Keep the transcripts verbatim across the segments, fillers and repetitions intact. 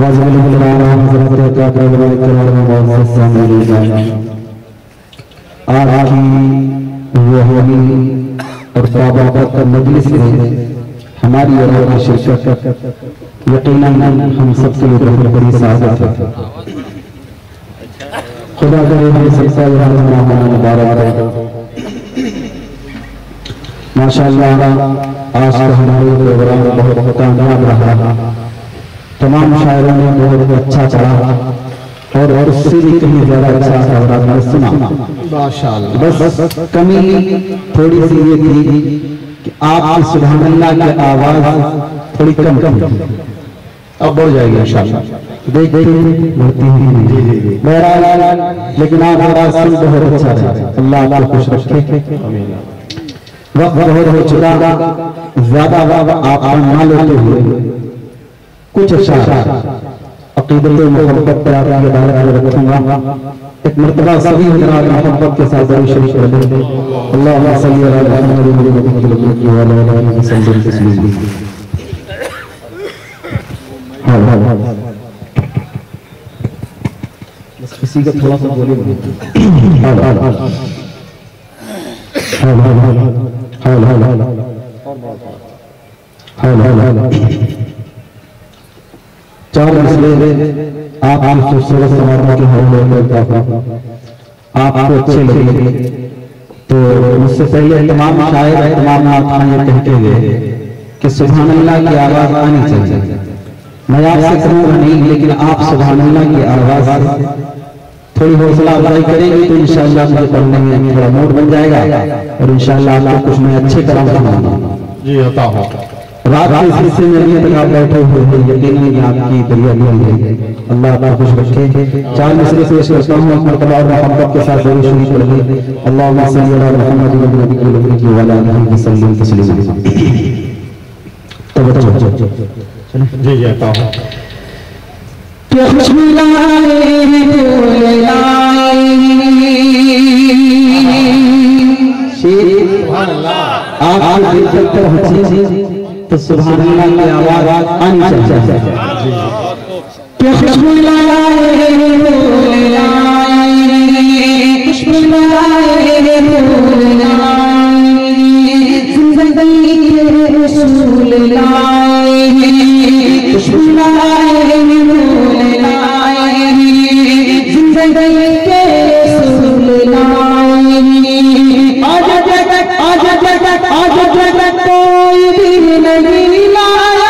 आज की रूहानी और बाबा मजलिस में हमारी और आपकी शिरकत यकीनन हम सबके लिए बहुत बड़ी सआदत है। खुदा करे हम सबका यहाँ मुबारक हो। माशाअल्लाह आज का हमारे प्रोग्राम बहुत कामयाब रहा। तमाम शायरों ने बहुत अच्छा चढ़ा और और उससे भी कहीं ज्यादा अच्छा आपने सुना माशाअल्लाह। बस बस कमी थोड़ी सी ये थी कि आपकी सुभान अल्लाह की आवाज थोड़ी कम कम अब बढ़ जाएगी इंशाअल्लाह। देखते बढ़ती है बहरहाल, लेकिन आप आवाज सुन बहुत अच्छा है। अल्लाह आपको खुश रखे। वक्त बहुत हो चुका, ज्यादा आप ना लेते हुए कुछ अच्छा अकीदत मोहब्बत पर आपकी अदालत में रखूंगा। एक मर्तबा सभी हज़रात मोहब्बत के साथ दरूद शरीफ पढ़ लें। अल्लाहुम्मा सल्ली अला मुहम्मद व अला आलिहि वसल्लम तस्लीमा। हां हां हां बस किसी का थोड़ा सा बोलिए। हां हां हां हां हां हां हां हां हां चार मसले आप आप खूबसूरत समारोह के हवाले करता हूं, आपको अच्छे लगेंगे। तो मुझसे पहले तमाम शायर तमाम नात ये कहते हुए कि सुभान अल्लाह की आवाज आनी चाहिए। मैं आपसे कहूँगा नहीं, लेकिन आप सुभान अल्लाह की आवाज थोड़ी हौसला अफजाई करेंगे तो इंशाअल्लाह मुझे पढ़ने में थोड़ा मूड बन जाएगा और इंशाअल्लाह आपको कुछ मैं अच्छे तरह सुनाऊंगा। जी होता हो। रात के इस हिस्से में अभी तक आप बैठे हुए हैं, यकीनन आपकी दरिया है। अल्लाह आपको खुश रखे। चार मसले पेश करता हूँ, मर्तबा और मोहब्बत के साथ दरूद शरीफ पढ़िए। अल्लाहुम्मा सल्ली अला मुहम्मद व अला आलिहि वसल्लम तस्लीमा। तो बच्चों जी जाता हूँ कि खुशबू लाए फूल लाए शेर सुभान अल्लाह। आप दिल तक पहुंचे तो सुभान अल्लाह की आवाज आनी चाहिए। कि खुशबू लाए फूल लाए खुशबू लाए फूल लाए जिंदगी के रसूल लाए खुशबू लाए फूल लाए जिंदगी के रसूल लाए। आज जगत आज जगत आज जगत कोई भी नहीं लाया,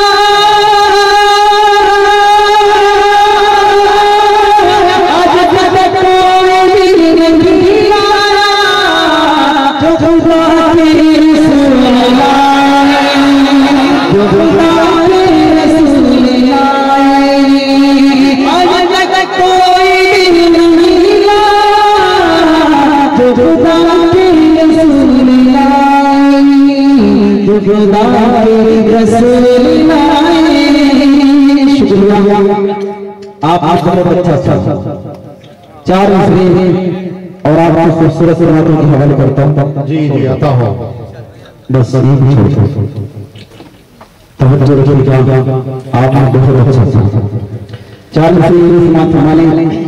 आज जगत कोई भी नहीं लाया जो खुदा के रसूल लाए, जो खुदा के रसूल लाए। आज जगत कोई भी नहीं लाया जो खुदा के रसूल लाए, जो खुदा के रसूल लाए। शुक्रिया आप आपका बहुत अच्छा था। चार मसले और आपको खूबसूरत समारोह के हवाले करता हूँ। जी जी आता हो बस यही भी छोड़ छोड़ तवज्जो रखिएगा। आप बहुत अच्छा था। चार मसले समाप्त हमारे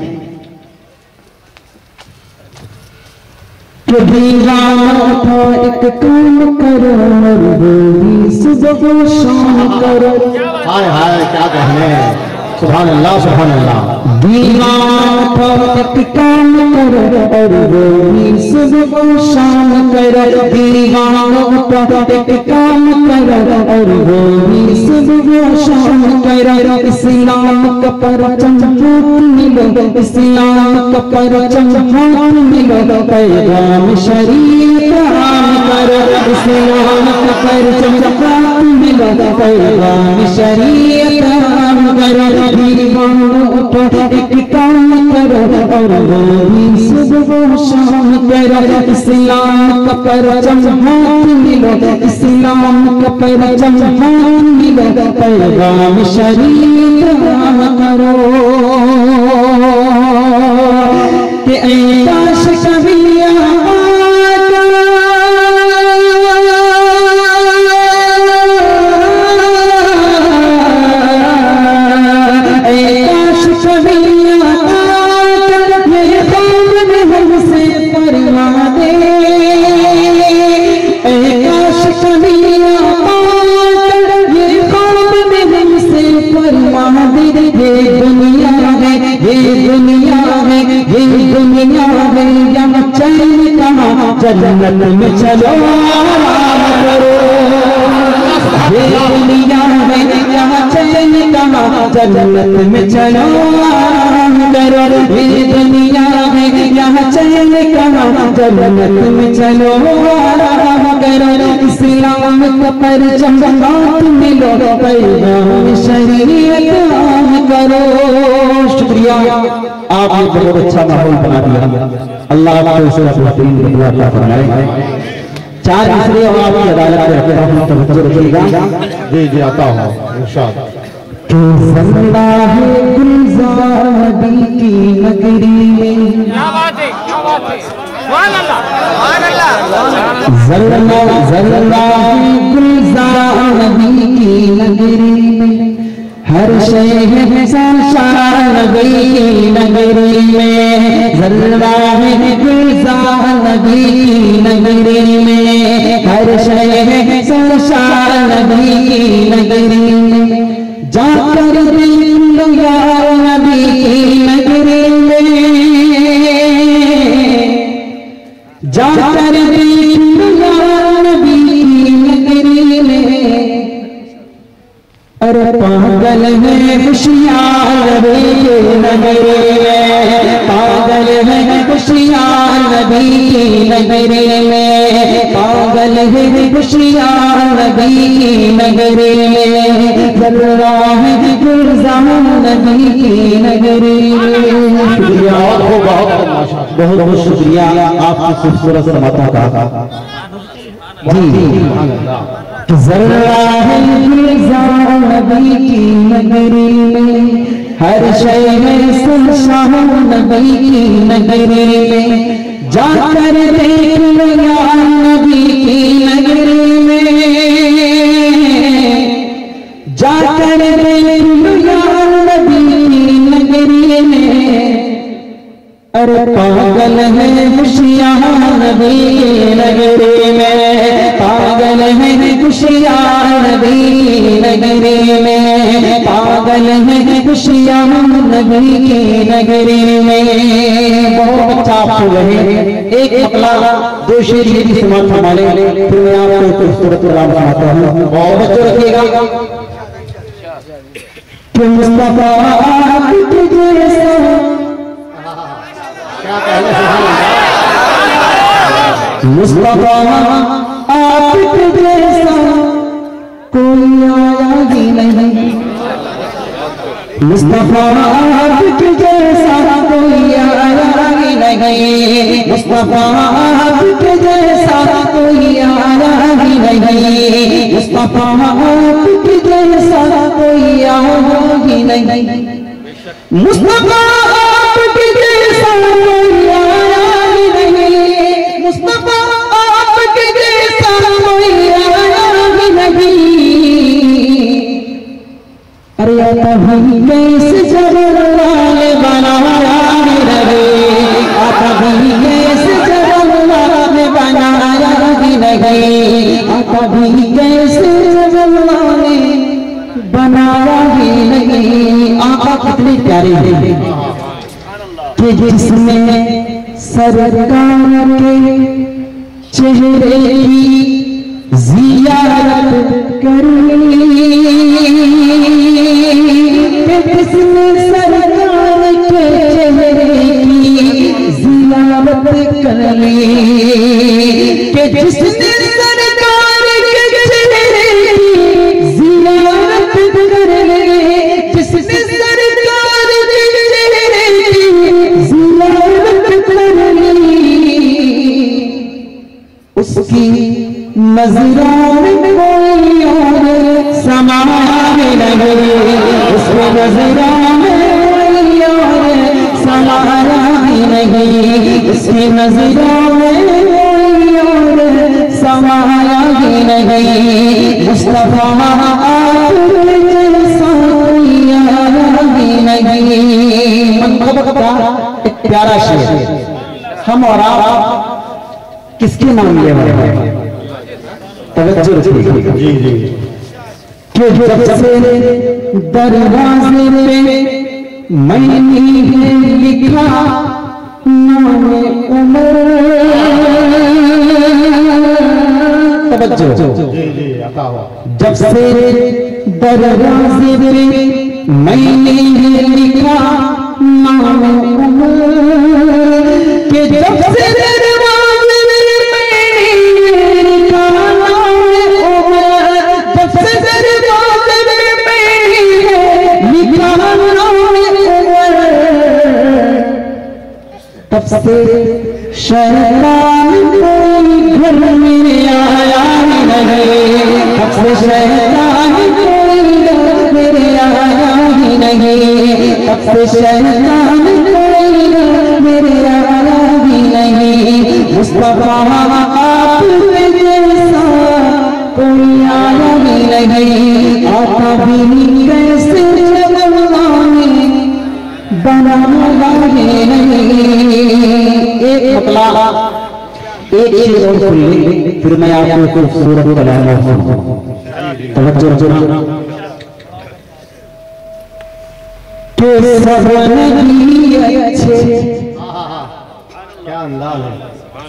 दीवानों को एक काम करो और वो भी सुबह शाम करो। हाय हाय क्या कहने, सुभान अल्लाह सुभान अल्लाह। दीवानों को एक काम करो और वो भी सुबह शाम करो। दीवानों को एक काम करो और वो भी सुबह शाम करो। इस्लाम का परचम मिलो, इस्लाम का परचम मिलो, पैगाम शरीयत आम करो। इस्लाम का परचम मिलो, पैगाम शरीयत आम करो। दीवानों को एक काम करो और वो भी सुबह शाम करो। इस्लाम का परचम मिलो, इस्लाम का परचम मिलो, पैगाम शरीयत आम करो। कि ऐश कबिया जन्नत में चलो आराम करो। ये दुनिया में यहाँ चैन कहाँ, जन्नत में चलो आराम करो। ये दुनिया में यहाँ चैन कहाँ, जन्नत में चलो आराम करो। इस्लाम का परचम तुम लो, पैगाम शरीयत आम करो। शुक्रिया, आपने बहुत अच्छा माहौल बना दिया। अल्लाह आपको दुआ फरमाए। चार इसलिए और आपकी अदालत में रखता हूँ, तवज्जो रखिएगा। जी जी आता हूँ इरशाद। ज़िंदा है गुलज़ार नबी की नगरी में, क्या बात है, क्या बात है, सुभान अल्लाह, सुभान अल्लाह। ज़िंदा है गुलज़ार नबी की नगरी में, हर शहर शान नबी की नगरी में। ज़िंदा है गुलज़ार नबी की नगरी में, हर शहर शान नबी की नगरी में। जाकर देख लो यार नबी की नगरी में, जाकर देख लो यार नबी की नगरी में। अरे पागल है खुशियार नबी की नगरी में, पागल है खुशियार नबी की नगरी में, पागल है खुशियार नबी की नगरी में। जलवा है गुलज़ार नबी की नगरी में। शुक्रिया, बहुत बहुत शुक्रिया आपकी खूबसूरत समातों का। जी ज़रा है गुलज़ार नबी की नगरी में, हर शहर सुनसान नबी की नगरी में। जाकर देख लो यार नबी की नगरी में, जाकर देख लो यार नबी की नगरी में। अरे पागल है खुशियार नबी की नगरी में, पागल है खुशियार नबी की नगरी में, पागल है खुशियार नबी की नगरी में। बहुत अच्छा आप सुन रहे हैं। एक मकला दो शेर की समाप्त हमारे, फिर मैं आपको खूबसूरत कलाम सुनाता हूँ। बहुत बच्चों रखिएगा। मुस्तफा मुस्तफा आपके जैसा कोई आया ही नहीं, मुस्तफा आपके जैसा कोई आया ही नहीं, मुस्तफा आपके जैसा कोई आया ही नहीं, मुस्तफा आपके जैसा कोई आया ही नहीं, मुस्तफा आपके जैसा कोई आया ही नहीं, मुस्तफा आपके जैसा कोई आया ही नहीं। अरे कभी कैसे जलाल बनाया ही नहीं, कभी कैसे जलाल बनाया ही नहीं, कभी कैसे जलाल बनाया ही नहीं। आका कितने प्यारे हैं कि जिसमें सरकार के चेहरे की ज़ियारत करी, जिसमें सरकार के चेहरे की ज़ियारत करी, कि जिसने सरकार के चेहरे की ज़ियारत करी, जिसने सरकार के चेहरे की ज़ियारत करी, उसकी नज़रों में कोई और समाए नहीं, उसकी नज़रों में कोई और समाया ही नहीं, उसकी नज़रों में कोई और समाया ही नहीं। मुस्तफा आपके जैसा कोई आया ही नहीं। मोहब्बत का एक प्यारा शेर हम और आप किसके नाम लिए हुए हैं? तवज्जो रखिएगा। जी जी। कि जब से दरवाजे पे मैंने लिखा नाम उमर, तवज्जो जी जी आता हो। जब से दरवाजे पे मैंने लिखा नाम उमर के, जब से दरवाजे पे मैंने लिखा नाम उमर, जब से दरवाजे पे मैंने लिखा नाम उमर, तब से शैतान कोई घर में आया नहीं, तब से शैतान कोई घर में आया ही नहीं, तब से शैतान कोई घर में आया ही नहीं। मुस्तफा आप जैसा कोई आया ही नहीं, आता भी नहीं कैसे बनाना ही नहीं। एक मतला एक चीज और सुन ले, फिर मैं आपको खूबसूरत बनाऊंगा। तवज्जो के सब नबी अच्छे, क्या अंदाज है,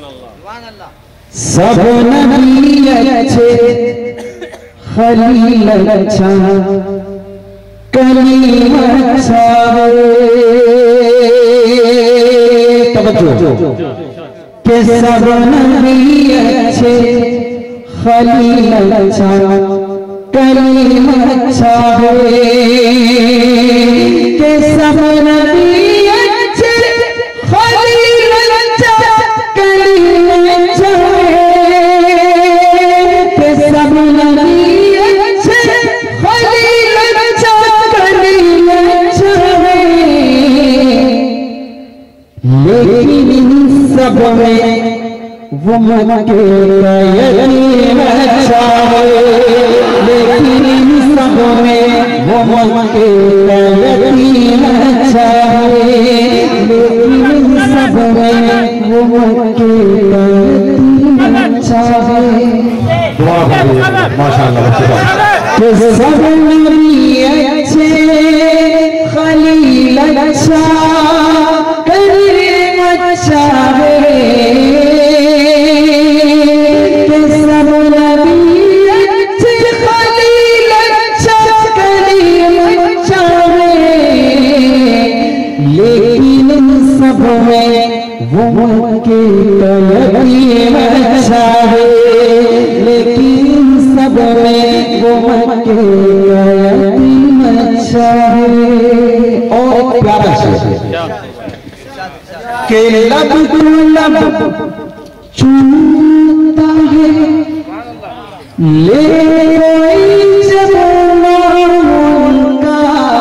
सब नबी अच्छे, खलील अच्छा, कलीम अच्छा, तवज्जो के सब नबी अच्छे, खलील अच्छा, कलीम अच्छा है, के सब नबी अच्छे, खलील अच्छा, कलीम अच्छा है, के सब नबी अच्छे, खलील अच्छा, कलीम अच्छा है। लेकिन इन सब में वो मन के यतीम अच्छा है, लेकिन इन सब में वो मन के यतीम अच्छा है, लेकिन इन सब में वो मन के यतीम अच्छा है। माशाअल्लाह, के सब नबी अच्छे, खलील अच्छा, कलीम अच्छा है, के सब नबी अच्छे, खलील अच्छा, कलीम अच्छा है, लेकिन इन सब में वो मन के यतीम अच्छा है, लेकिन सब में वो मन के यतीम अच्छा है। और प्यारा शेर के लब को लब चूमता है, ले कोई जमुना उनका,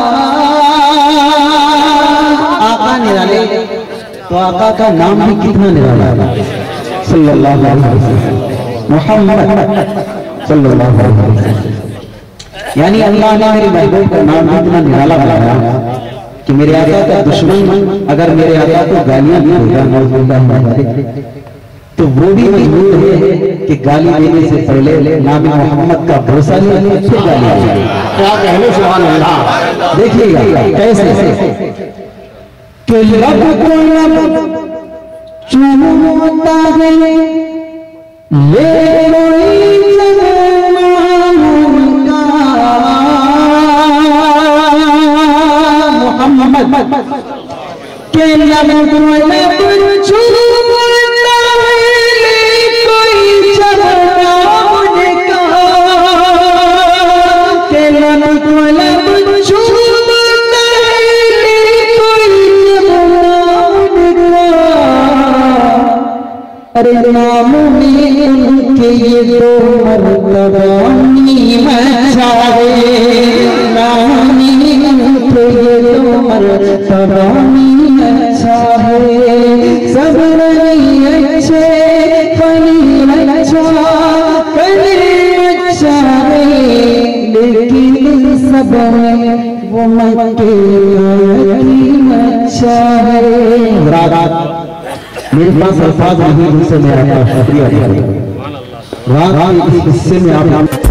आका निराले तो आका का नाम भी कितना निराला है, सल्लल्लाहु अलैहि वसल्लम, मोहम्मद सल्लल्लाहु अलैहि वसल्लम। यानी अल्लाह ने मेरी महबूब का नाम इतना निराला बनाया कि मेरे आका का दुश्मन अगर मेरे आका को गालियां भी देगा तो वो भी मजबूर है कि गाली देने से पहले नाम मोहम्मद का भरोसा ले फिर गाली देगा। क्या कहने, सुभान अल्लाह। देखिएगा कैसे कि लब को लब चूमता है, ले कोई जमुना उनका, मोहम्मद के लब को लब चूमता है, ले कोई जमुना उनका, के लब को लब चूमता है, ले कोई जमुना उनका। अरे नाम में उनके ये दो मर्तबा नीम अच्छा है, नाम में उनके ये दो मर्तबा नीम अच्छा है, सब नबी अच्छे, खलील अच्छा, कलीम अच्छा है, लेकिन सब में वो मन के यतीम अच्छा है। रात मेरे पास अल्फाज नहीं, उनसे मेरा शुक्रिया। रात इस हिस्से में आप